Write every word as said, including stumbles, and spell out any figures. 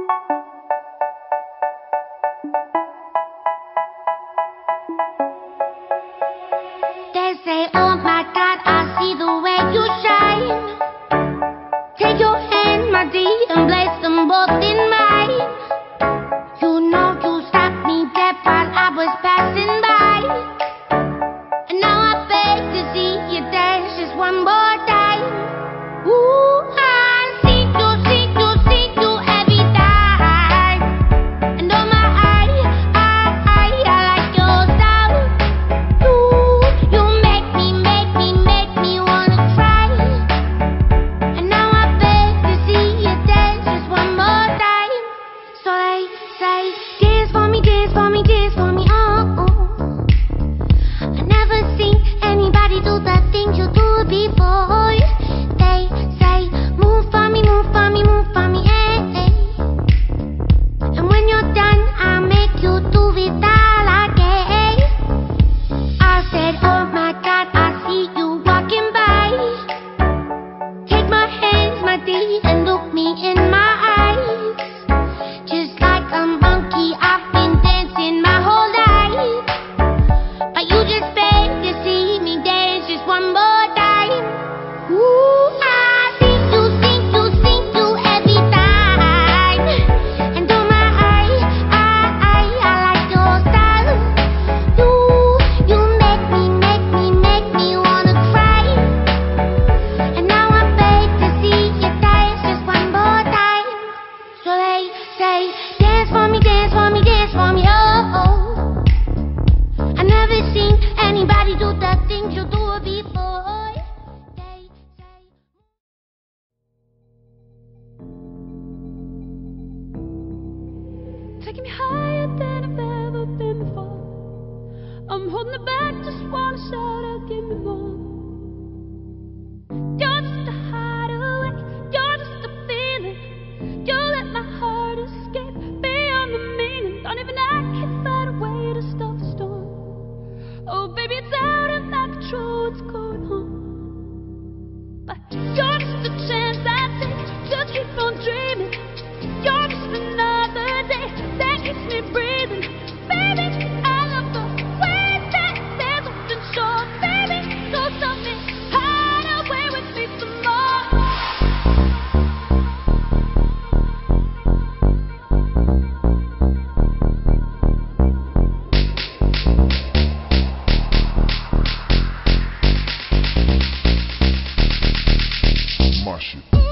They say, oh my God, I see the way you shine. Take your hand, my dear, and place them both in mine. You know you stopped me dead while I was passing by. And now I beg to see you dance just one more time. Ooh, I see you, see you, see you every time. And oh my, I, I, I, I like your style. You, you make me, make me, make me wanna cry. And now I beg to see you dance just one more time. So they say, dance for me, dance for me, dance for me, oh, oh. I never seen anybody do the things you do before. They say, move for me, move for me, move for me, eh, eh. And when you're done, I'll make you do it all again. I said, oh my God, I see you walking by. Take my hands, my dear, and look me in my eyes. Just like a monkey, I've been dancing my whole life. But you just beg to see me dance just one more time. Ooh, I see you, see you, see you every time. And oh my, I, I, I, I like your style. You, you make me, make me, make me wanna cry. And now I beg to see you dance just one more time. So they say, dance for me, dance for me, dance for me, oh, oh. I never seen anybody do the things you do before. They say. Taking me higher than I've ever been before. I'm holding it back, just wanna shout out, give me more. You're just a hideaway, you're just a feeling. You let my heart escape beyond the meaning. Don't even I can find a way to stop the storm. Oh baby, it's out of my control, what's going on? But you're just a chance I take to keep on dreaming. You're just another day that keeps me breathing. Baby, I love the way that there's something short. Baby, so stop me, hide away with me some more. My shit.